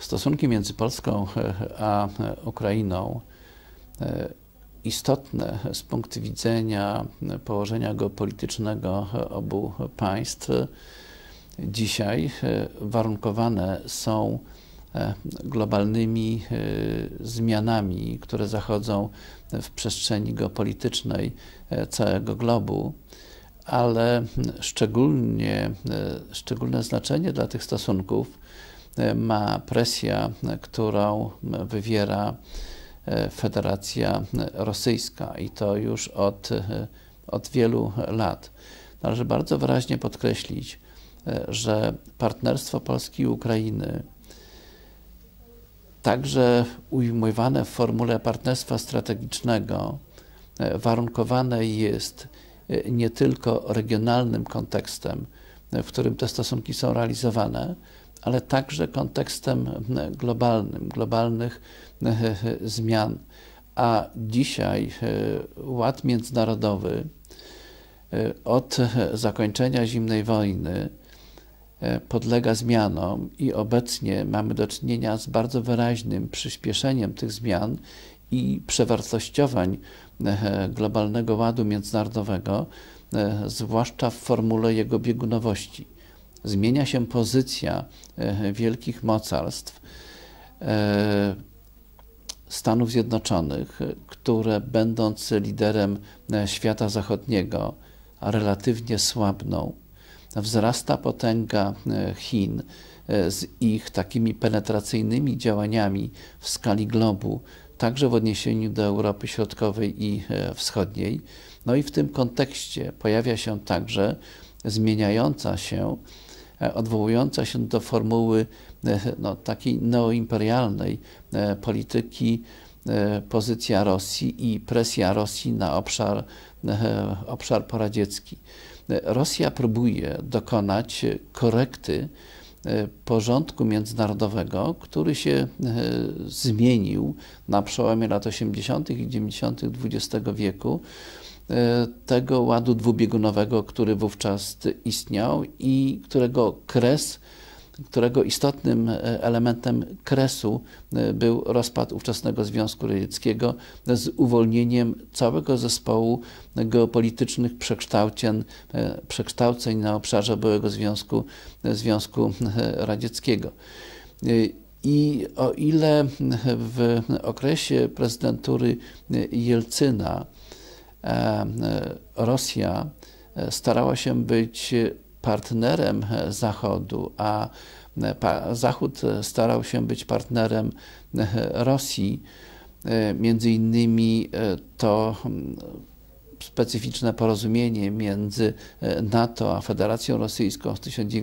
Stosunki między Polską a Ukrainą, istotne z punktu widzenia położenia geopolitycznego obu państw, dzisiaj warunkowane są globalnymi zmianami, które zachodzą w przestrzeni geopolitycznej całego globu, ale szczególne znaczenie dla tych stosunków ma presja, którą wywiera Federacja Rosyjska i to już od wielu lat. Należy bardzo wyraźnie podkreślić, że partnerstwo Polski i Ukrainy, także ujmowane w formule partnerstwa strategicznego, warunkowane jest nie tylko regionalnym kontekstem, w którym te stosunki są realizowane, ale także kontekstem globalnym, globalnych zmian. A dzisiaj ład międzynarodowy od zakończenia zimnej wojny podlega zmianom i obecnie mamy do czynienia z bardzo wyraźnym przyspieszeniem tych zmian i przewartościowań globalnego ładu międzynarodowego, zwłaszcza w formule jego biegunowości. Zmienia się pozycja wielkich mocarstw, Stanów Zjednoczonych, które będąc liderem świata zachodniego relatywnie słabną. Wzrasta potęga Chin z ich takimi penetracyjnymi działaniami w skali globu, także w odniesieniu do Europy Środkowej i Wschodniej. No i w tym kontekście pojawia się także zmieniająca się, odwołująca się do formuły takiej neoimperialnej polityki pozycja Rosji i presja Rosji na obszar poradziecki. Rosja próbuje dokonać korekty porządku międzynarodowego, który się zmienił na przełomie lat 80. i 90. XX wieku, tego ładu dwubiegunowego, który wówczas istniał i którego istotnym elementem kresu był rozpad ówczesnego Związku Radzieckiego z uwolnieniem całego zespołu geopolitycznych przekształceń na obszarze byłego Związku Radzieckiego. I o ile w okresie prezydentury Jelcyna Rosja starała się być partnerem Zachodu, a Zachód starał się być partnerem Rosji, między innymi to specyficzne porozumienie między NATO a Federacją Rosyjską z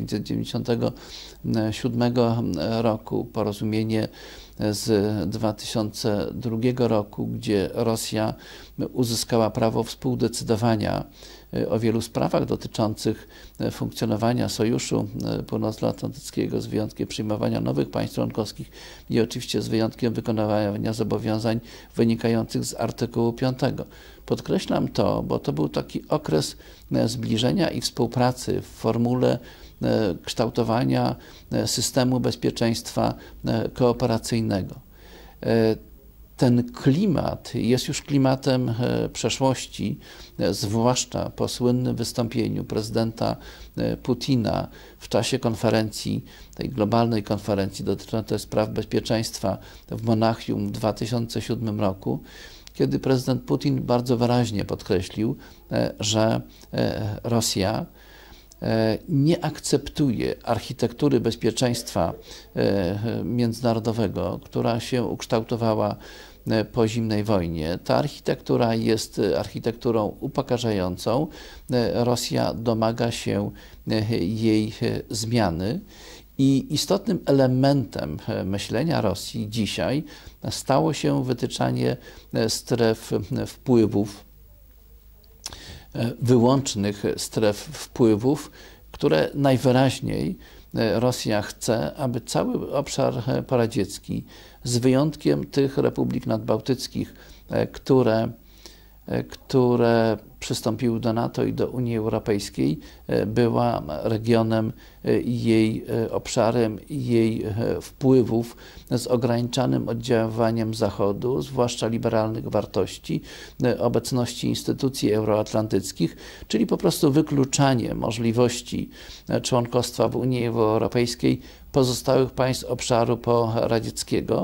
1997 roku, porozumienie z 2002 roku, gdzie Rosja uzyskała prawo współdecydowania o wielu sprawach dotyczących funkcjonowania Sojuszu Północnoatlantyckiego, z wyjątkiem przyjmowania nowych państw członkowskich i oczywiście z wyjątkiem wykonywania zobowiązań wynikających z artykułu 5. Podkreślam to, bo to był taki okres zbliżenia i współpracy w formule kształtowania systemu bezpieczeństwa kooperacyjnego. Ten klimat jest już klimatem przeszłości, zwłaszcza po słynnym wystąpieniu prezydenta Putina w czasie konferencji, tej globalnej konferencji dotyczącej spraw bezpieczeństwa w Monachium w 2007 roku, kiedy prezydent Putin bardzo wyraźnie podkreślił, że Rosja nie akceptuje architektury bezpieczeństwa międzynarodowego, która się ukształtowała po zimnej wojnie. Ta architektura jest architekturą upokarzającą. Rosja domaga się jej zmiany i istotnym elementem myślenia Rosji dzisiaj stało się wytyczanie stref wpływów, wyłącznych stref wpływów, które najwyraźniej Rosja chce, aby cały obszar poradziecki, z wyjątkiem tych republik nadbałtyckich, które które przystąpiły do NATO i do Unii Europejskiej, była regionem i jej obszarem jej wpływów z ograniczonym oddziaływaniem Zachodu, zwłaszcza liberalnych wartości, obecności instytucji euroatlantyckich, czyli po prostu wykluczanie możliwości członkostwa w Unii Europejskiej pozostałych państw obszaru poradzieckiego.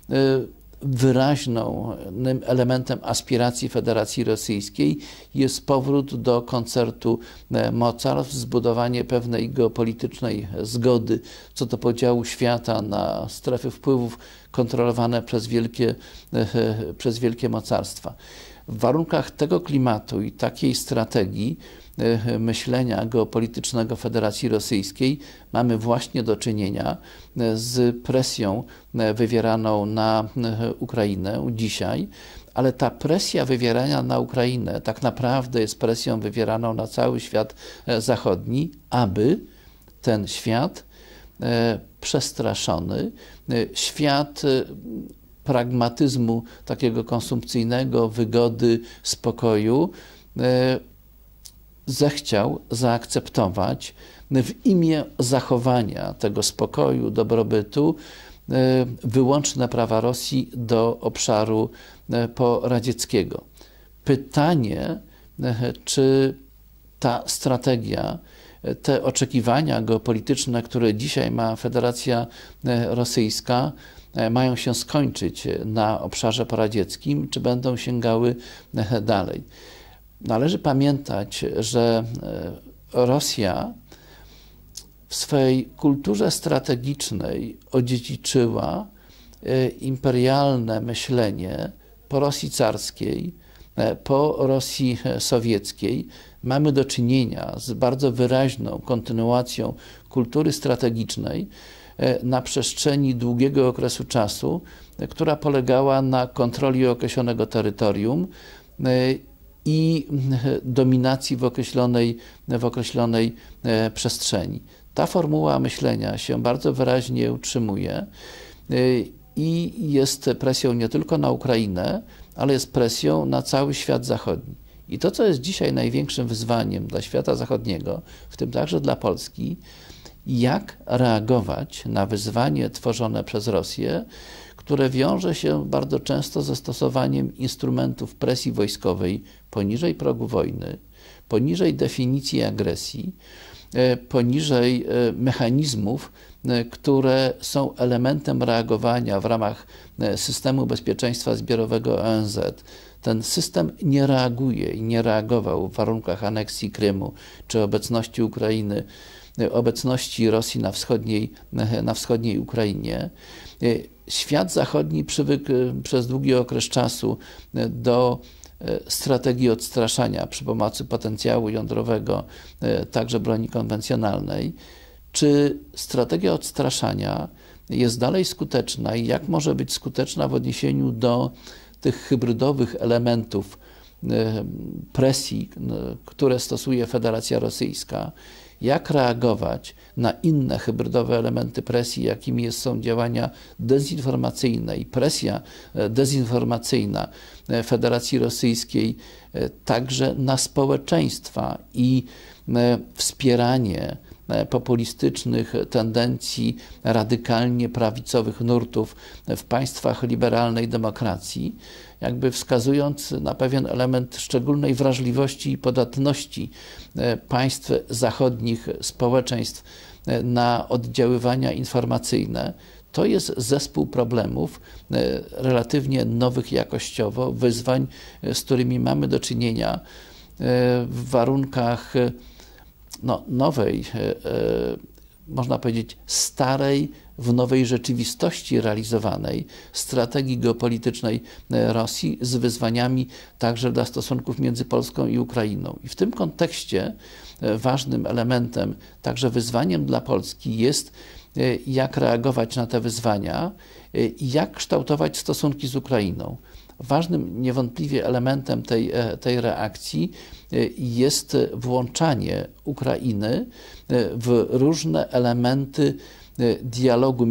Wyraźnym elementem aspiracji Federacji Rosyjskiej jest powrót do koncertu mocarstw, zbudowanie pewnej geopolitycznej zgody co do podziału świata na strefy wpływów kontrolowane przez wielkie mocarstwa. W warunkach tego klimatu i takiej strategii myślenia geopolitycznego Federacji Rosyjskiej mamy właśnie do czynienia z presją wywieraną na Ukrainę dzisiaj, ale ta presja wywierania na Ukrainę tak naprawdę jest presją wywieraną na cały świat zachodni, aby ten świat przestraszony, świat pragmatyzmu takiego konsumpcyjnego, wygody, spokoju, zechciał zaakceptować w imię zachowania tego spokoju, dobrobytu wyłączne prawa Rosji do obszaru poradzieckiego. Pytanie, czy ta strategia, te oczekiwania geopolityczne, które dzisiaj ma Federacja Rosyjska, mają się skończyć na obszarze poradzieckim, czy będą sięgały dalej. Należy pamiętać, że Rosja w swej kulturze strategicznej odziedziczyła imperialne myślenie po Rosji carskiej, po Rosji sowieckiej. Mamy do czynienia z bardzo wyraźną kontynuacją kultury strategicznej na przestrzeni długiego okresu czasu, która polegała na kontroli określonego terytorium i dominacji w określonej przestrzeni. Ta formuła myślenia się bardzo wyraźnie utrzymuje i jest presją nie tylko na Ukrainę, ale jest presją na cały świat zachodni. I to, co jest dzisiaj największym wyzwaniem dla świata zachodniego, w tym także dla Polski, jak reagować na wyzwanie tworzone przez Rosję, które wiąże się bardzo często ze stosowaniem instrumentów presji wojskowej poniżej progu wojny, poniżej definicji agresji, poniżej mechanizmów, które są elementem reagowania w ramach systemu bezpieczeństwa zbiorowego ONZ. Ten system nie reaguje i nie reagował w warunkach aneksji Krymu czy obecności Ukrainy, obecności Rosji na wschodniej Ukrainie. Świat zachodni przywykł przez długi okres czasu do strategii odstraszania przy pomocy potencjału jądrowego, także broni konwencjonalnej. Czy strategia odstraszania jest dalej skuteczna i jak może być skuteczna w odniesieniu do tych hybrydowych elementów presji, które stosuje Federacja Rosyjska? Jak reagować na inne hybrydowe elementy presji, jakimi są działania dezinformacyjne i presja dezinformacyjna Federacji Rosyjskiej także na społeczeństwa i wspieranie populistycznych tendencji radykalnie prawicowych nurtów w państwach liberalnej demokracji, jakby wskazując na pewien element szczególnej wrażliwości i podatności państw zachodnich, społeczeństw na oddziaływania informacyjne. To jest zespół problemów relatywnie nowych jakościowo, wyzwań, z którymi mamy do czynienia w warunkach nowej, można powiedzieć starej, w nowej rzeczywistości realizowanej strategii geopolitycznej Rosji z wyzwaniami także dla stosunków między Polską i Ukrainą. I w tym kontekście ważnym elementem, także wyzwaniem dla Polski jest, jak reagować na te wyzwania i jak kształtować stosunki z Ukrainą. Ważnym niewątpliwie elementem tej reakcji jest włączanie Ukrainy w różne elementy dialogu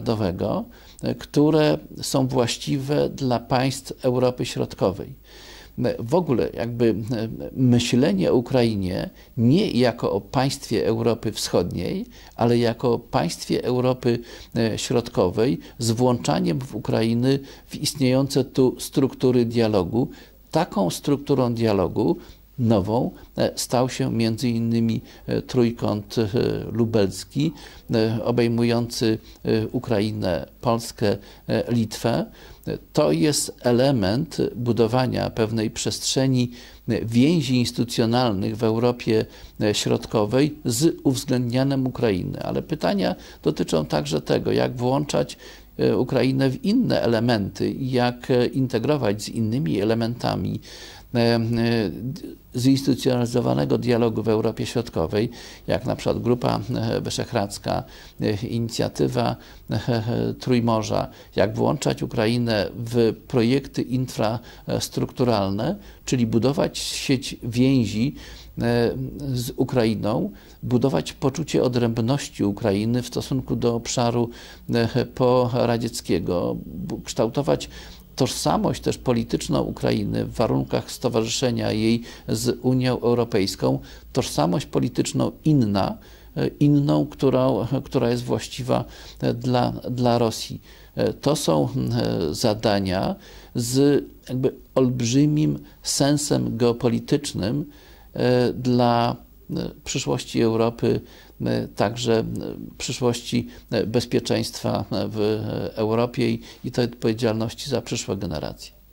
międzynarodowego, które są właściwe dla państw Europy Środkowej. w ogóle jakby myślenie o Ukrainie nie jako o państwie Europy Wschodniej, ale jako o państwie Europy Środkowej z włączaniem w Ukrainy w istniejące tu struktury dialogu. Taką strukturą dialogu nową stał się między innymi trójkąt lubelski, obejmujący Ukrainę, Polskę, Litwę. To jest element budowania pewnej przestrzeni więzi instytucjonalnych w Europie Środkowej z uwzględnianiem Ukrainy. Ale pytania dotyczą także tego, jak włączać Ukrainę w inne elementy, jak integrować z innymi elementami zinstytucjonalizowanego dialogu w Europie Środkowej, jak na przykład Grupa Wyszehradzka, inicjatywa Trójmorza, jak włączać Ukrainę w projekty infrastrukturalne, czyli budować sieć więzi z Ukrainą, budować poczucie odrębności Ukrainy w stosunku do obszaru poradzieckiego, kształtować tożsamość też polityczną Ukrainy w warunkach stowarzyszenia jej z Unią Europejską, tożsamość polityczną inną, która jest właściwa dla Rosji. To są zadania z jakby olbrzymim sensem geopolitycznym dla przyszłości Europy, także przyszłości bezpieczeństwa w Europie i tej odpowiedzialności za przyszłe generacje.